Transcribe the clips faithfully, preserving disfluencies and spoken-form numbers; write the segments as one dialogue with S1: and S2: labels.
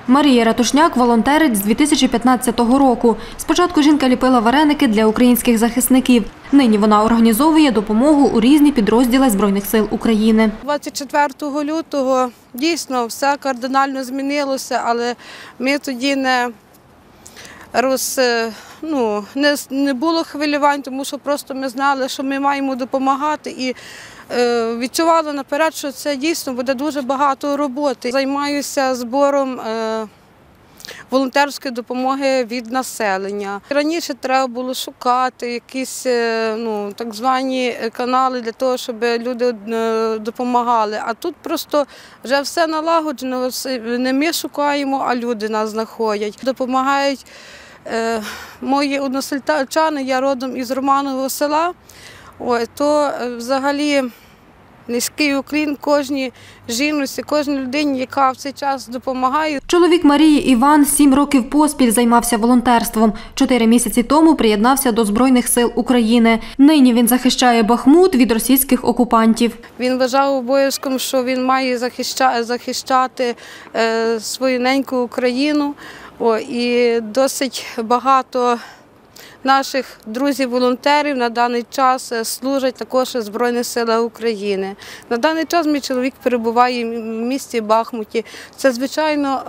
S1: Марія Ратушняк – волонтерить з дві тисячі п'ятнадцятого року. Спочатку жінка ліпила вареники для українських захисників. Нині вона організовує допомогу у різні підрозділи Збройних сил України.
S2: двадцять четвертого лютого дійсно все кардинально змінилося, але ми тоді не, роз, ну, не, не було хвилювань, тому що просто ми знали, що ми маємо допомагати і е, відчували наперед, що це дійсно буде дуже багато роботи. Займаюся збором е, волонтерської допомоги від населення. Раніше треба було шукати якісь ну, так звані канали для того, щоб люди допомагали. А тут просто вже все налагоджено, не ми шукаємо, а люди нас знаходять. Допомагають е, мої односельчани, я родом із Романового села, ой, то взагалі низький уклін кожній жінці, кожній людині, яка в цей час допомагає.
S1: Чоловік Марії Іван сім років поспіль займався волонтерством. Чотири місяці тому приєднався до Збройних сил України. Нині він захищає Бахмут від російських окупантів.
S2: Він вважав обов'язком, що він має захищати свою неньку Україну. О, і досить багато наших друзів-волонтерів на даний час служать також у Збройних силах України. На даний час мій чоловік перебуває в місті Бахмуті. Це, звичайно,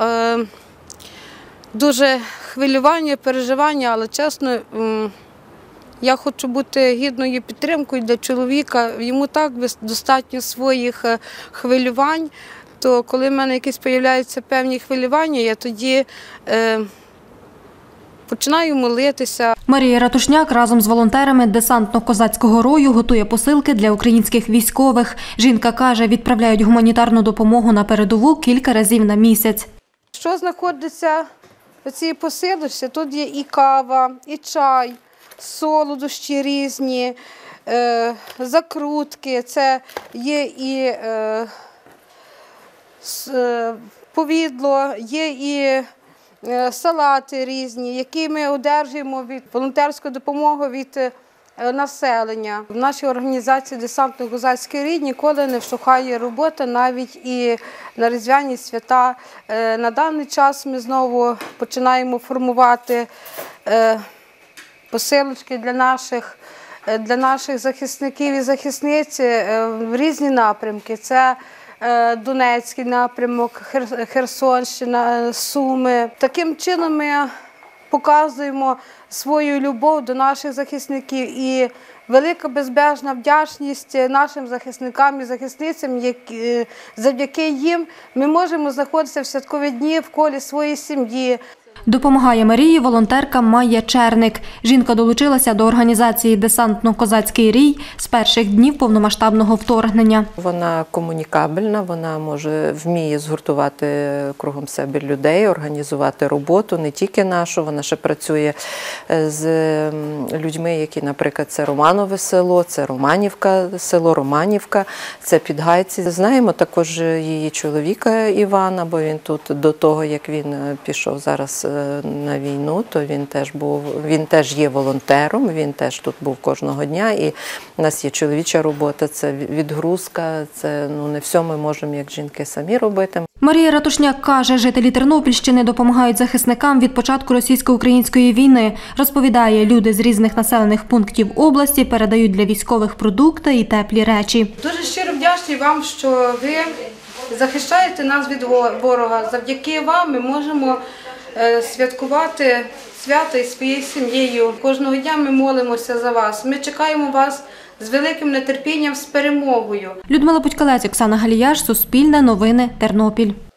S2: дуже хвилювання, переживання, але чесно, я хочу бути гідною підтримкою для чоловіка. Йому так достатньо своїх хвилювань, то коли в мене якісь з'являються певні хвилювання, я тоді починаю молитися.
S1: Марія Ратушняк разом з волонтерами десантно-козацького рою готує посилки для українських військових. Жінка каже, відправляють гуманітарну допомогу на передову кілька разів на місяць.
S2: Що знаходиться в цій посилочці? Тут є і кава, і чай, солодощі різні, е, закрутки, це є і е, повідло, є і салати різні, які ми одержуємо від волонтерської допомоги від населення. В нашій організації «Десантно-козацький рій» ніколи не вщухає робота, навіть і на різдвяні свята. На даний час ми знову починаємо формувати посилочки для наших, для наших захисників і захисниць в різні напрямки. Це Донецький напрямок, Херсонщина, Суми. Таким чином ми показуємо свою любов до наших захисників і велика безмежна вдячність нашим захисникам і захисницям, які, завдяки їм ми можемо знаходитися в святкові дні в колі своєї сім'ї.
S1: Допомагає Марії волонтерка Майя Черник. Жінка долучилася до організації «Десантно-козацький рій» з перших днів повномасштабного вторгнення.
S3: Вона комунікабельна, вона може, вміє згуртувати кругом себе людей, організувати роботу, не тільки нашу, вона ще працює з людьми, які, наприклад, це Романове село, це Романівка, село Романівка, це Підгайці. Знаємо також її чоловіка Івана, бо він тут до того, як він пішов зараз на війну, то він теж був, він теж є волонтером, він теж тут був кожного дня, і у нас є чоловіча робота, це відгрузка, це ну не все ми можемо як жінки самі робити.
S1: Марія Ратушняк каже, жителі Тернопільщини допомагають захисникам від початку російсько-української війни. Розповідає, люди з різних населених пунктів області передають для військових продукти і теплі речі.
S2: Дуже щиро вдячні вам, що ви захищаєте нас від ворога. Завдяки вам ми можемо святкувати свято із своєю сім'єю. Кожного дня ми молимося за вас. Ми чекаємо вас з великим нетерпінням, з перемогою.
S1: Людмила Путькалець, Оксана Галіяш, Суспільне новини, Тернопіль.